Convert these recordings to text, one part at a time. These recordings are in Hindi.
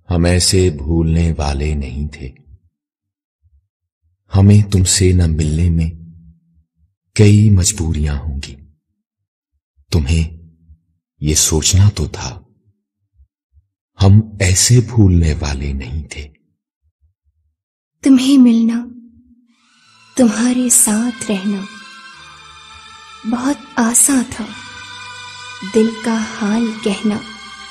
हम ऐसे भूलने वाले नहीं थे। हमें तुमसे न मिलने में कई मजबूरियां होंगी। तुम्हें ये सोचना तो था हम ऐसे भूलने वाले नहीं थे। तुम्हें मिलना, तुम्हारे साथ रहना बहुत आसान था। दिल का हाल कहना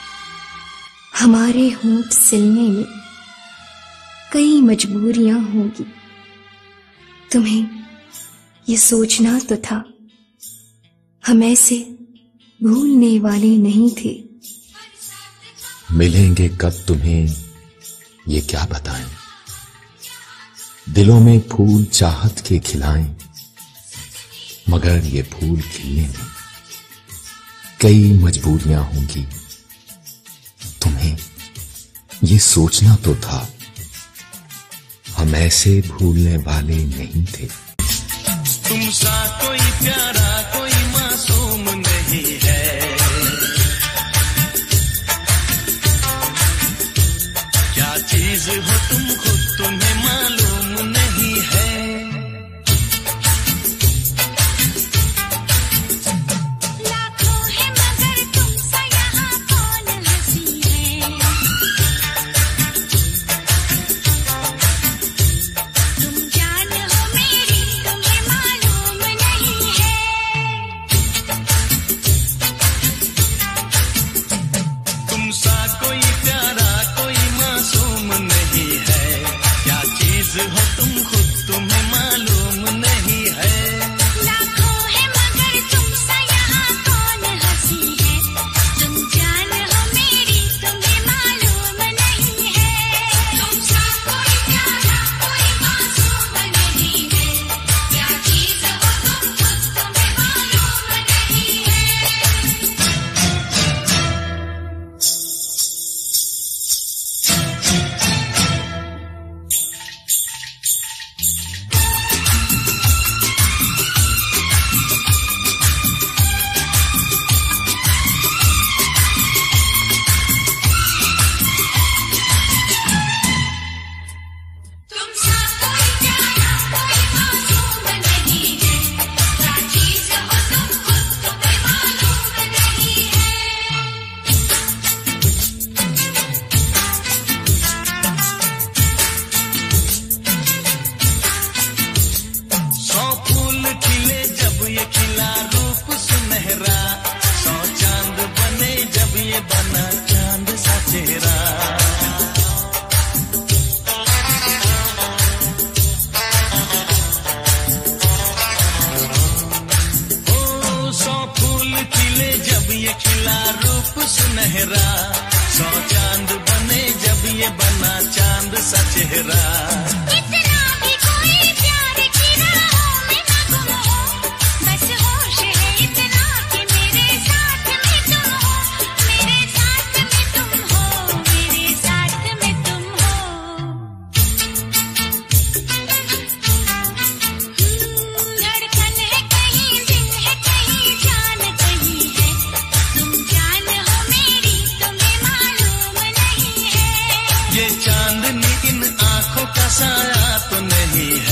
हमारे होंठ सिलने में कई मजबूरियां होंगी। तुम्हें ये सोचना तो था हम ऐसे भूलने वाले नहीं थे। मिलेंगे कब तुम्हें ये क्या बताएं, दिलों में फूल चाहत के खिलाएं, मगर ये फूल खिलने में कई मजबूरियां होंगी। तुम्हें ये सोचना तो था हम ऐसे भूलने वाले नहीं थे। तुम सा कोई प्यारा कोई मासूम नहीं है, क्या चीज हो तुम खुद तुम्हें मालूम नहीं है। लाखों है मगर तुमसा यहाँ कौन हंसी है, तुम जान हो मेरी तुम्हें मालूम नहीं है। तुम सा कोई प्यारा कोई मासूम नहीं है, क्या चीज हो तुम खुद तुम्हें मालूम नहीं है। लाखों है मगर तुमसा यहाँ कौन हंसी है, तुम जान हो मेरी तुम्हें मालूम नहीं है। तुमसा कोई प्यारा कोई मासूम नहीं है, क्या चीज हो तुम खुद तुम्हें मालूम नहीं है। तुमसा कोई प्यारा कोई मासूम नहीं है, क्या चीज हो तुम खुद तुम्हें मालूम नहीं है। 100 फूल खिले जब ये खिला रूप सुनहरा, 100 चांद बने जब ये बना चांद सा चेहरा। ओ 100 फूल खिले जब ये खिला रूप सुनहरा, 100 चांद बने जब ये बना चांद सा चेहरा। इतना भी कोई प्यार की राहों में न गुम हो, बस होश है इतना कि मेरे साथ में तुम हो, मेरे साथ में तुम हो, मेरे साथ में तुम हो। धड़कन है कहीं दिल है कहीं जान कहीं है, तुम जान हो मेरी तुम्हें मालूम नहीं है। ये चांदनी इन आंखों का साया तो नहीं है।